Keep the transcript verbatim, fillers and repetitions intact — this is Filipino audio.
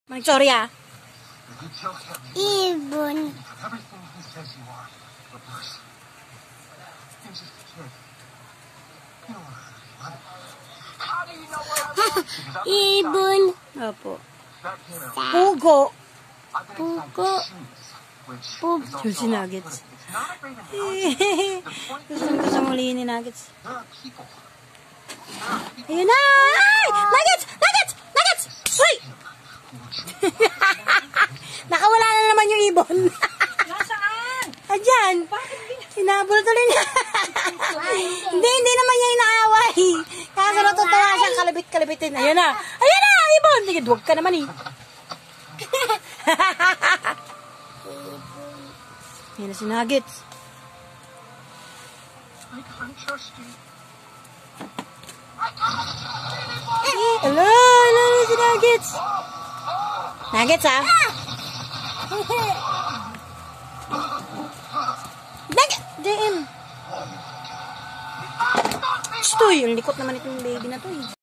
Sorry ah. Ibon. Ibon. Opo. Pugo. Pugo. Pugo. Juicy nuggets. Gusto mo gusto mong lihin ni nuggets. Ayun na! Ay! Nuggets! Nuggets! Nuggets! Uy! Nakawala na naman yung ibon. Nasaan? Ayan. Hinabol tuloy niya. Hindi, hindi naman niya inaaway. Kaso natutuwa siyang kalabit-kalabitin. Ayan na. Ayan na! Ibon! Sige, duwag ka naman eh. Ayan na si Nuggets. I can't trust you. Hello! Hello na si Nuggets. Nuggets ah. Nuggets! D M. Stoy! Ang likot naman itong baby na to eh.